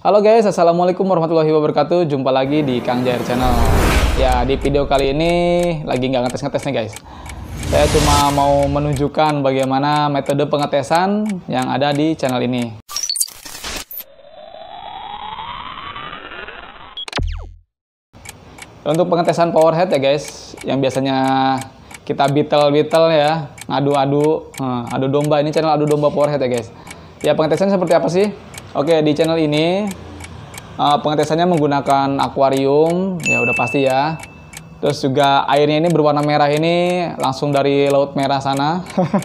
Halo guys, assalamualaikum warahmatullahi wabarakatuh. Jumpa lagi di Kang Jair Channel. Ya, di video kali ini lagi nggak ngetes-ngetes nih guys. Saya cuma mau menunjukkan bagaimana metode pengetesan yang ada di channel ini. Untuk pengetesan powerhead ya guys, yang biasanya kita bitel-bitel ya, adu domba. Ini channel adu domba powerhead ya guys. Ya, pengetesannya seperti apa sih? Oke, di channel ini pengetesannya menggunakan akuarium, ya udah pasti ya. Terus juga airnya ini berwarna merah, ini langsung dari Laut Merah sana.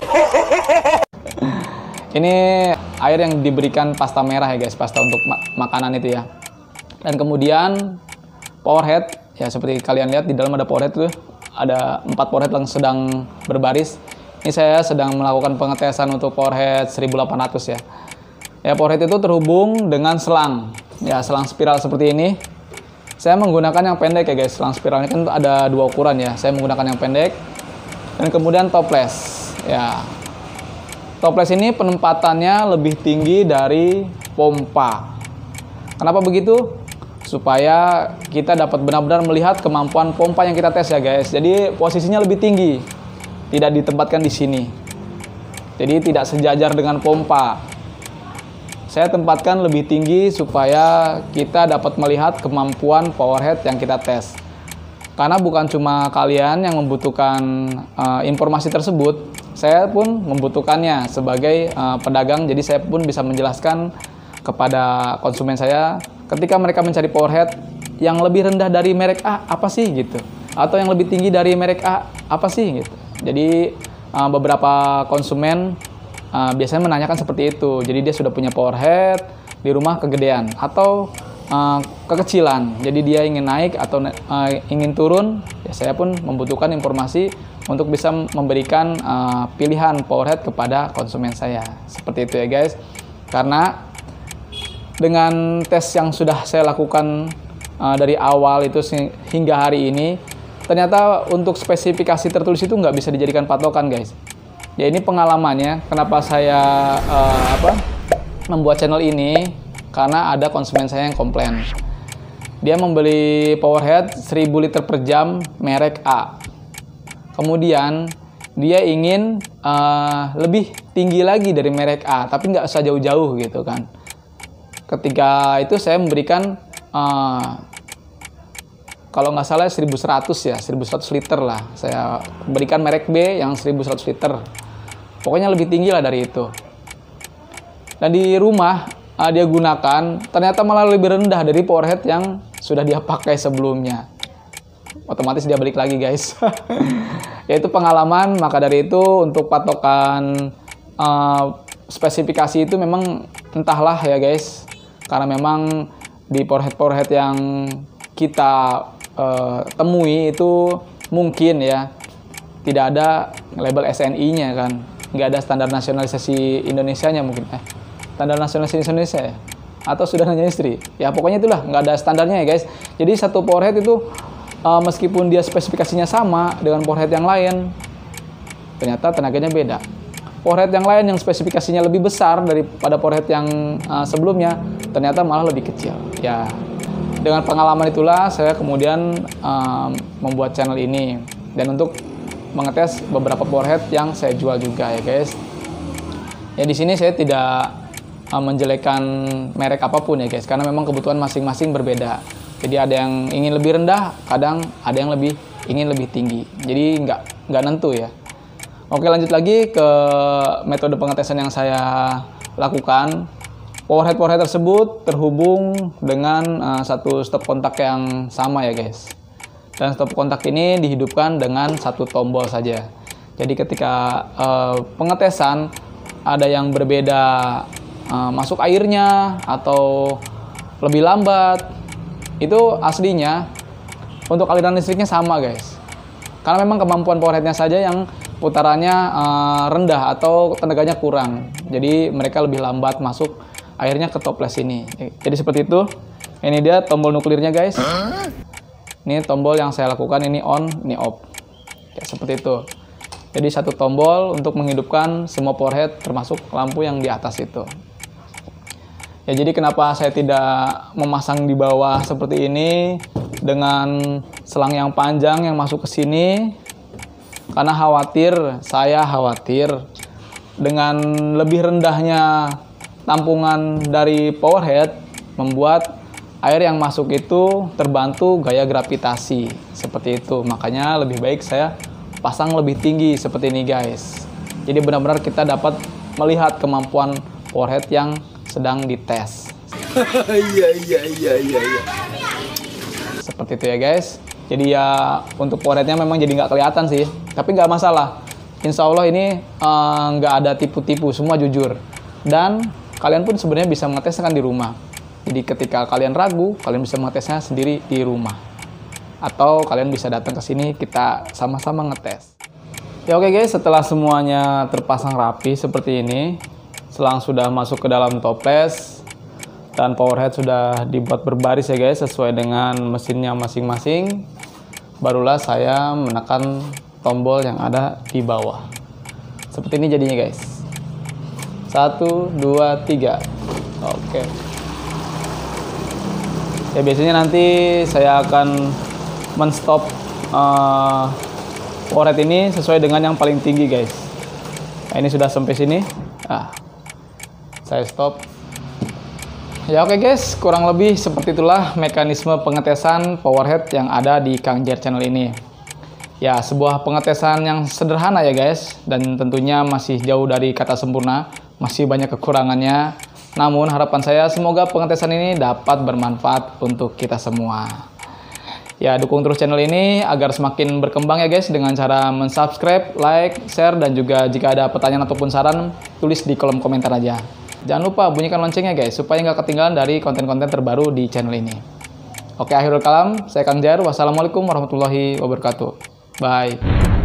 Ini air yang diberikan pasta merah ya guys, pasta untuk makanan itu ya. Dan kemudian powerhead, ya seperti kalian lihat di dalam ada powerhead tuh, ada 4 powerhead yang sedang berbaris. Ini saya sedang melakukan pengetesan untuk powerhead 1800 ya. Ya, powerhead itu terhubung dengan selang. Ya, selang spiral seperti ini. Saya menggunakan yang pendek ya guys. Selang spiralnya kan ada 2 ukuran ya. Saya menggunakan yang pendek. Dan kemudian toples. Ya. Toples ini penempatannya lebih tinggi dari pompa. Kenapa begitu? Supaya kita dapat benar-benar melihat kemampuan pompa yang kita tes ya guys. Jadi posisinya lebih tinggi. Tidak ditempatkan di sini. Jadi tidak sejajar dengan pompa. Saya tempatkan lebih tinggi supaya kita dapat melihat kemampuan powerhead yang kita tes. Karena bukan cuma kalian yang membutuhkan informasi tersebut, saya pun membutuhkannya sebagai pedagang. Jadi saya pun bisa menjelaskan kepada konsumen saya ketika mereka mencari powerhead yang lebih rendah dari merek A apa sih gitu, atau yang lebih tinggi dari merek A apa sih gitu. Jadi beberapa konsumen biasanya menanyakan seperti itu. Jadi dia sudah punya powerhead di rumah kegedean atau kekecilan. Jadi dia ingin naik atau ingin turun. Ya, saya pun membutuhkan informasi untuk bisa memberikan pilihan powerhead kepada konsumen saya. Seperti itu ya guys. Karena dengan tes yang sudah saya lakukan dari awal itu hingga hari ini, ternyata untuk spesifikasi tertulis itu nggak bisa dijadikan patokan guys. Ya, ini pengalamannya kenapa saya membuat channel ini, karena ada konsumen saya yang komplain. Dia membeli powerhead 1000 liter per jam merek A. Kemudian dia ingin lebih tinggi lagi dari merek A, tapi nggak usah jauh-jauh gitu kan. Ketika itu saya memberikan kalau nggak salah 1100 ya, 1100 liter lah. Saya berikan merek B yang 1100 liter. Pokoknya lebih tinggi lah dari itu. Dan di rumah dia gunakan, ternyata malah lebih rendah dari powerhead yang sudah dia pakai sebelumnya. Otomatis dia balik lagi guys. Yaitu pengalaman, maka dari itu untuk patokan spesifikasi itu memang entahlah ya guys. Karena memang di powerhead yang kita temui itu mungkin ya tidak ada label SNI-nya kan. Nggak ada standar nasionalisasi Indonesianya mungkin. Standar nasionalisasi Indonesia ya? Atau sudah nanya istri? Ya pokoknya itulah, nggak ada standarnya ya guys. Jadi satu powerhead itu meskipun dia spesifikasinya sama dengan powerhead yang lain, ternyata tenaganya beda. Powerhead yang lain yang spesifikasinya lebih besar daripada powerhead yang sebelumnya, ternyata malah lebih kecil. Ya, dengan pengalaman itulah saya kemudian membuat channel ini. Dan untuk mengetes beberapa powerhead yang saya jual juga ya guys. Ya, di sini saya tidak menjelekkan merek apapun ya guys, karena memang kebutuhan masing-masing berbeda. Jadi ada yang ingin lebih rendah, kadang ada yang ingin lebih tinggi. Jadi nggak nentu ya. Oke, lanjut lagi ke metode pengetesan yang saya lakukan. Powerhead tersebut terhubung dengan satu stop kontak yang sama ya guys. Dan stop kontak ini dihidupkan dengan satu tombol saja. Jadi ketika pengetesan ada yang berbeda masuk airnya atau lebih lambat, itu aslinya untuk aliran listriknya sama guys. Karena memang kemampuan powerheadnya saja yang putarannya rendah atau tenaganya kurang. Jadi mereka lebih lambat masuk airnya ke toples ini. Jadi seperti itu. Ini dia tombol nuklirnya guys. Ini tombol yang saya lakukan, ini on, ini off. Ya, seperti itu. Jadi satu tombol untuk menghidupkan semua powerhead termasuk lampu yang di atas itu. Ya, jadi kenapa saya tidak memasang di bawah seperti ini dengan selang yang panjang yang masuk ke sini? Karena saya khawatir dengan lebih rendahnya tampungan dari power head membuat air yang masuk itu terbantu gaya gravitasi seperti itu. Makanya lebih baik saya pasang lebih tinggi seperti ini guys. Jadi benar-benar kita dapat melihat kemampuan power head yang sedang dites. Iya. Seperti itu ya guys. Jadi ya untuk power headnya memang jadi nggak kelihatan sih. Tapi nggak masalah. Insya Allah ini nggak ada tipu-tipu, semua jujur. Dan kalian pun sebenarnya bisa mengetesnya kan di rumah. Jadi ketika kalian ragu, kalian bisa mengetesnya sendiri di rumah. Atau kalian bisa datang ke sini, kita sama-sama ngetes. Ya oke guys, setelah semuanya terpasang rapi seperti ini, selang sudah masuk ke dalam toples, dan power head sudah dibuat berbaris ya guys, sesuai dengan mesinnya masing-masing. Barulah saya menekan tombol yang ada di bawah. Seperti ini jadinya guys. 1, 2, 3. Oke. Ya biasanya nanti saya akan menstop power head ini sesuai dengan yang paling tinggi guys. Nah, ini sudah sampai sini. Saya stop. Ya oke guys, kurang lebih seperti itulah mekanisme pengetesan power head yang ada di Kang Jer channel ini. Ya, sebuah pengetesan yang sederhana ya guys, dan tentunya masih jauh dari kata sempurna, masih banyak kekurangannya. Namun harapan saya semoga pengetesan ini dapat bermanfaat untuk kita semua. Ya, dukung terus channel ini agar semakin berkembang ya guys dengan cara mensubscribe, like, share, dan juga jika ada pertanyaan ataupun saran, tulis di kolom komentar aja. Jangan lupa bunyikan loncengnya guys, supaya nggak ketinggalan dari konten-konten terbaru di channel ini. Oke, akhirul kalam, saya Kang Jar. Wassalamualaikum warahmatullahi wabarakatuh. Bye.